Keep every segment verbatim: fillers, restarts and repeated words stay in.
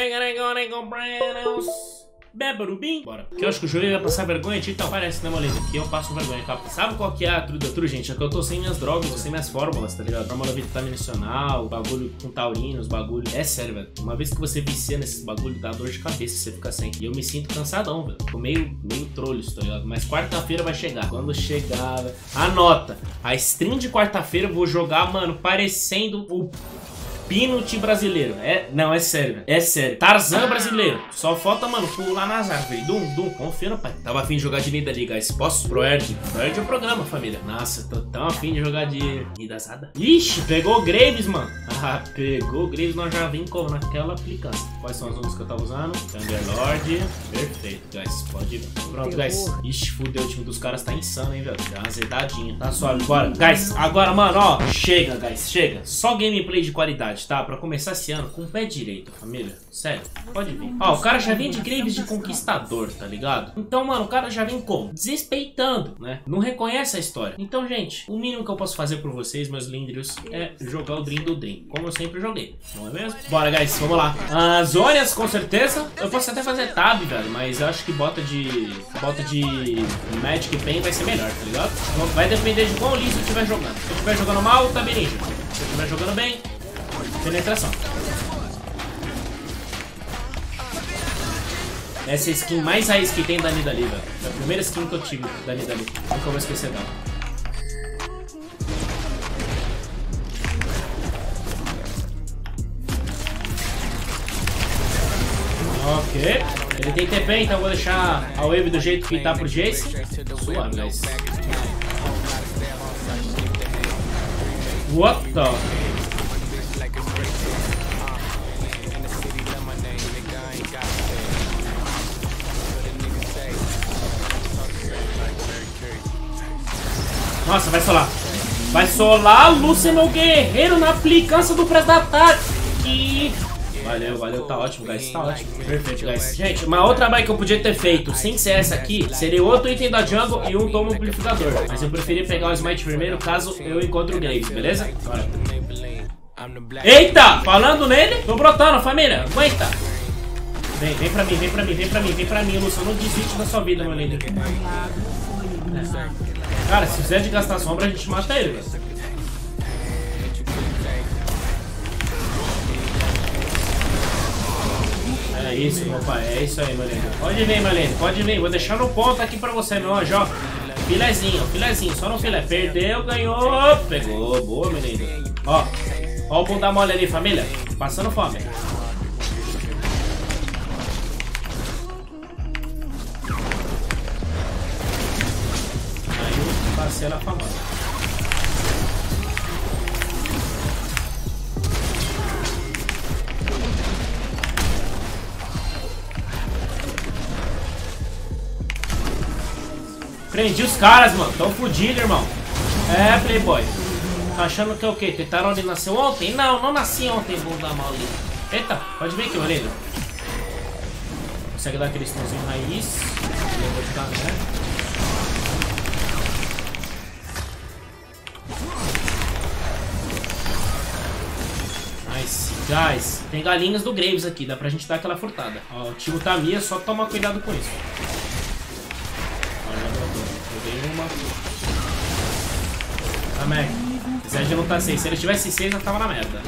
Bebarubim. Bora. Porque eu acho que o Júlio vai passar vergonha, então parece, né, moleza? Que eu passo vergonha, tá? Sabe qual que é a truda true, gente? É que eu tô sem minhas drogas, sem minhas fórmulas, tá ligado? Fórmula vitaminacional, bagulho com taurina, os bagulho. É sério, velho. Uma vez que você vicia nesses bagulho, dá dor de cabeça se você ficar sem. E eu me sinto cansadão, velho. Tô meio, meio trolhos, tá ligado? Mas quarta-feira vai chegar. Quando chegar, velho. Anota. A stream de quarta-feira eu vou jogar, mano, parecendo o Pinot brasileiro. É, não, é sério, velho. É sério. Tarzan brasileiro. Só falta, mano, pular nas árvores. Dum, dum. Confia no pai. Tava afim de jogar de Nida ali, guys. Posso? Pro Erd. Pro Erd é o programa, família. Nossa, tô tão afim de jogar de Nidazada. Ixi, pegou o Graves, mano. Ah, pegou o Graves. Nós já vim como naquela aplicação. Quais são as outras que eu tava usando? Thunderlord. Perfeito, guys. Pode ir. Pronto, guys. Ixi, fudeu. O time dos caras tá insano, hein, velho. Dá uma azedadinha. Tá suave. Bora. Guys, agora, mano, ó. Chega, guys. Chega. Só gameplay de qualidade, tá? Pra começar esse ano com o pé direito, família. Sério, pode vir. Ó, o cara já vem de Graves de conquistador, tá ligado? Então, mano, o cara já vem como? Desrespeitando, né? Não reconhece a história. Então, gente, o mínimo que eu posso fazer por vocês, meus líndrios, é jogar o Dream do Dream, como eu sempre joguei, não é mesmo? Bora, guys, vamos lá. As Zônias, com certeza. Eu posso até fazer tab, velho, mas eu acho que bota de... bota de Magic Pen vai ser melhor, tá ligado? Então, vai depender de qual liso estiver jogando. Se eu estiver jogando mal, tá ninja. Se eu estiver jogando bem, penetração. Essa é a skin mais raiz que tem da Nidalee, velho. É a primeira skin que eu tive da Nidalee. Nunca vou esquecer dela. Ok. Ele tem T P, então eu vou deixar a wave do jeito que tá pro Jace. Suave, guys. What the... Nossa, vai solar. Vai solar Lúcia, meu guerreiro, na aplicância do preço da tarde. Valeu, valeu, tá ótimo, guys, tá ótimo. Perfeito, guys. Gente, uma outra buy que eu podia ter feito sem ser essa aqui seria outro item da jungle e um tomo amplificador. Mas eu preferi pegar o smite primeiro caso eu encontre o Graves, beleza? Bora. Eita! Falando nele, tô brotando, família. Aguenta. Vem, vem pra mim, vem pra mim, vem pra mim, vem pra mim, Lúcio. Não desiste da sua vida, meu lindo. É. Cara, se fizer de gastar sombra, a gente mata ele, velho. É isso, meu pai. É isso aí, meu lindo. Pode vir, meu lindo. Pode vir. Vou deixar no ponto aqui pra você, meu anjo, ó. Filezinho, filezinho. Só no filé. Perdeu, ganhou. Pegou. Boa, meu lindo. Ó. Ó o bunda mole ali, família. Passando fome. Parcela famosa. Prendi os caras, mano. Tão fudido, irmão. É, playboy. Tá achando que é o quê? Tentaram ele nasceu ontem? Não, não nasci ontem, bunda mole. Eita, pode vir aqui, meu lindo. Consegue dar aquele stunzinho raiz. Eu vou ficar, né? Nice. Guys, tem galinhas do Graves aqui, dá pra gente dar aquela furtada. Ó, o tio tá minha, só tomar cuidado com isso. Ó, já brotou. Peguei uma. Tá merda. Zed não tá seis. Se ele tivesse seis, eu tava na merda.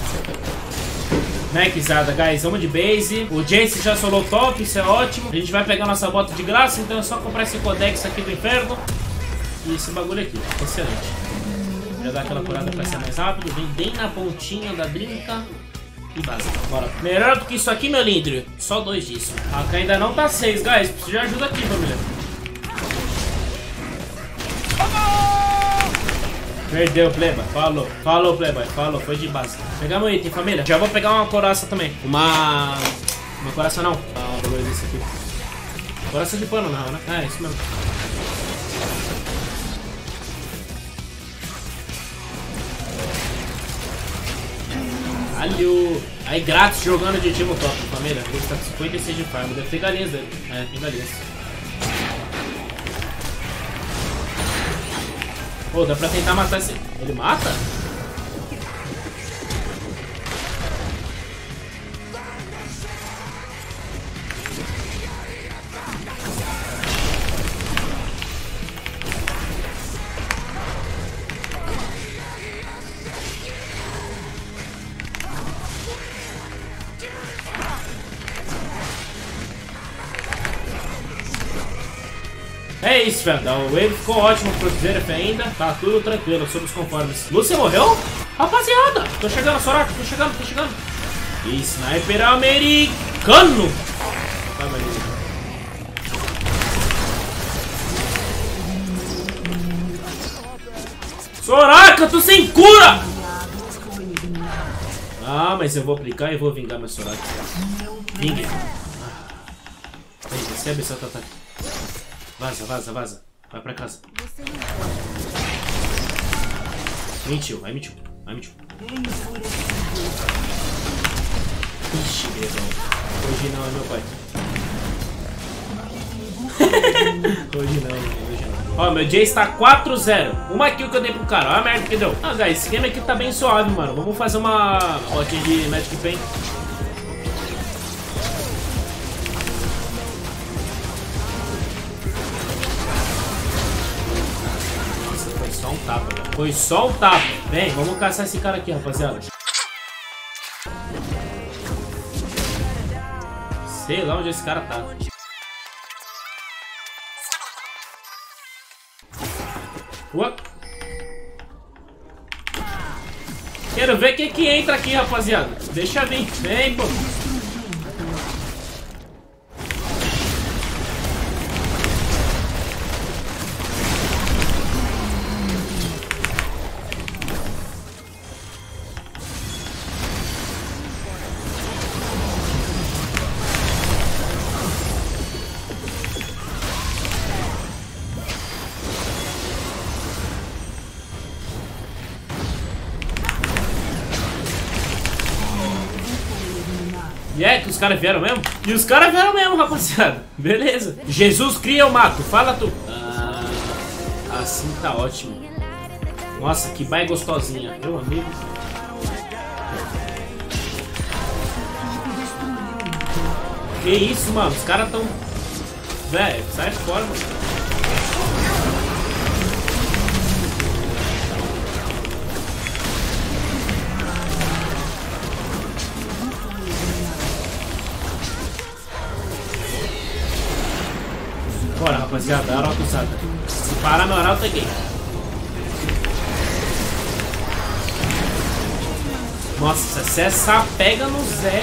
Né, Kizada, guys, vamos de base. O Jace já solou top, isso é ótimo. A gente vai pegar nossa bota de graça, então é só comprar esse codex aqui do inferno. E esse bagulho aqui, excelente. Já dá aquela curada pra ser mais rápido. Vem bem na pontinha da brinca. E vaza. Bora. Melhor do que isso aqui, meu lindo. Só dois disso. A K ainda não tá seis, guys. Preciso de ajuda aqui, família. Perdeu, pleba. Falou. Falou, pleba. Falou. Foi de base. Pegamos o item, família. Já vou pegar uma coraça também. Uma... Uma coraça não. Ah, uma coisa desse aqui. Coraça de pano, não, né? É, isso mesmo. Caralho! Aí grátis jogando de time top, família. Ele tá com cinquenta e seis de farm. Deve ter galinhas dele. É, tem galinhas. Pô, dá pra tentar matar esse... Ele mata? É isso, velho. O wave ficou ótimo pro Zeref ainda. Tá tudo tranquilo, sobre os conformes. Lúcia morreu? Rapaziada, tô chegando, Soraka, tô chegando, tô chegando. E sniper americano. Tá, beleza. Soraka, tô sem cura! Ah, mas eu vou aplicar e vou vingar meu Soraka. Vingue. Aí, recebe seu ataque. Vaza, vaza, vaza. Vai pra casa. Mentiu, vai mentiu. Vai mentiu. Ixi, beleza. Hoje não é meu pai. Hoje não, hoje não. Ó, meu Jay está quatro zero. Uma kill que eu dei pro cara. Olha a merda que deu. Ah, guys, esse game aqui tá bem suave, mano. Vamos fazer uma rotinha de Magic Pain. Nossa, foi só um tapa, velho. Foi só um tapa. Vem, vamos caçar esse cara aqui, rapaziada. Sei lá onde esse cara tá. What? Quero ver quem que entra aqui, rapaziada. Deixa vir. Vem, pô. E é que os caras vieram mesmo? E os caras vieram mesmo, rapaziada. Beleza. Jesus cria, eu mato. Fala tu. Ah, assim tá ótimo. Nossa, que baia gostosinha. Meu amigo. Que isso, mano. Os caras tão... Velho, sai fora, mano. Bora, rapaziada, Arauto sabe. Se parar no Arauto é gay. Nossa, se essa pega no Zed.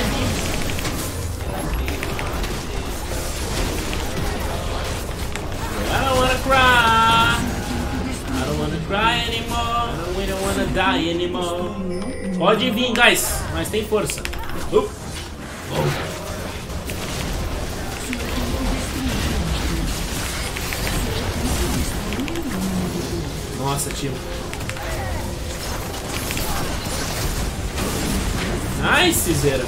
I don't wanna cry. I don't wanna cry anymore. We don't wanna die anymore. Pode vir, guys, mas tem força. Uh. Oh. Nossa, tio. Nice, Zera.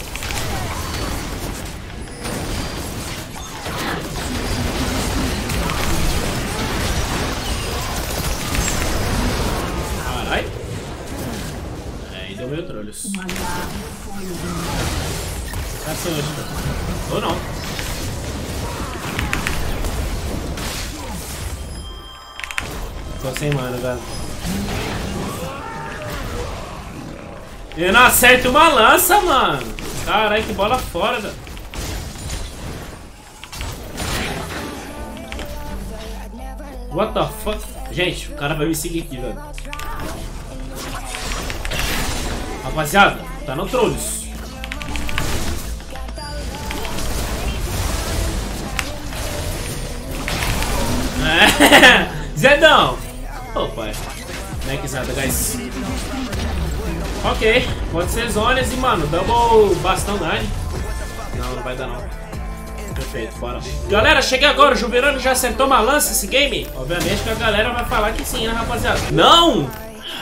Carai. Aí deu meio trolhos. Tá sem hoje, tá? Ou não. Tô sem mana, velho. Eu não acerto uma lança, mano. Caralho, que bola fora, velho. What the fuck? Gente, o cara vai me seguir aqui, velho. Rapaziada, tá no Trolls. É. Zedão! Ô, oh, pai. Não é que nada, guys. Ok, pode ser zonas e, mano, double bastão dane. Não, não vai dar não. Perfeito, bora. Galera, cheguei agora, o Juverano já acertou uma lança esse game? Obviamente que a galera vai falar que sim, né, rapaziada? Não!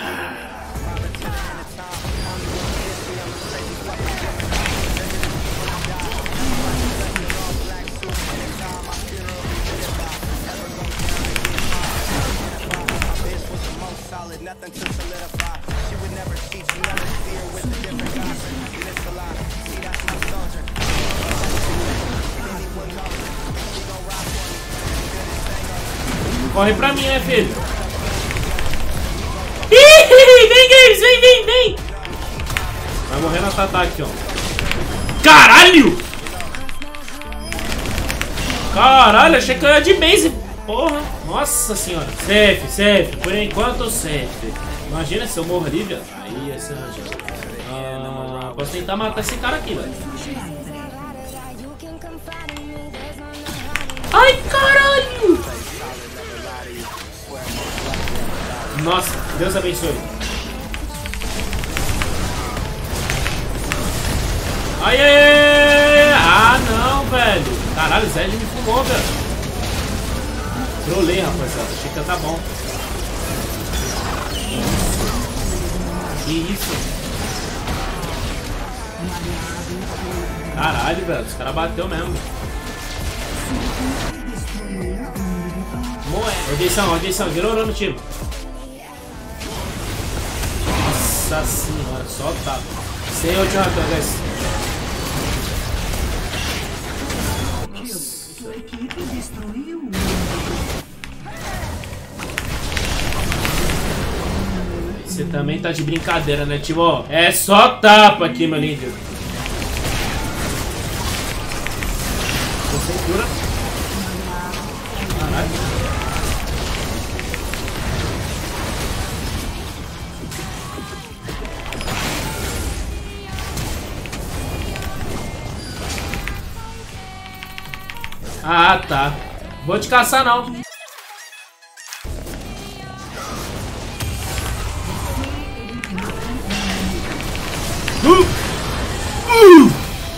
Corre pra mim, né, filho? Ih, vem, games, vem, vem, vem! Vai morrer nosso ataque, ó. Caralho! Caralho, achei que eu ia de base. porra. Nossa senhora. Safe, safe. Por enquanto, safe. Imagina se eu morro ali, velho. Aí ia ser nojento. Ah, posso tentar matar esse cara aqui, velho. Ai, caralho! Nossa, Deus abençoe. Ai, ai, ai, ah, não, velho. Caralho, o Zed me fumou, velho. Trolei, rapaziada. Achei que ia tá bom. Que isso? Caralho, velho. Os caras bateu mesmo. Moé. Audição, audição. Virou no tiro. Nossa senhora. Só tapa. Sem última coisa, guys. Sua equipe destruiu o Você também tá de brincadeira, né, Timo? É só tapa aqui, meu lindo. Você cura. Caralho. Ah, tá. Vou te caçar, não. Uh! Uh!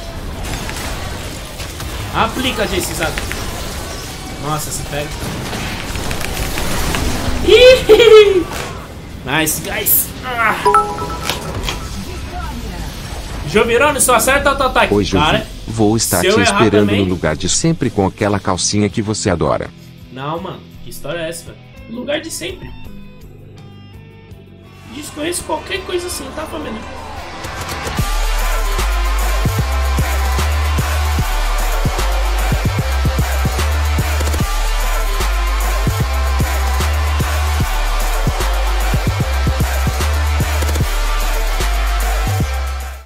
Aplica, Jace, sabe? Nossa, se pega. Nice, guys. Ah. Jovirone, só acerta o ataque. Oi, Jovi. Cara, vou estar te esperando também no lugar de sempre com aquela calcinha que você adora. Não, mano. Que história é essa, velho? Lugar de sempre. Desconheço qualquer coisa assim, tá, família?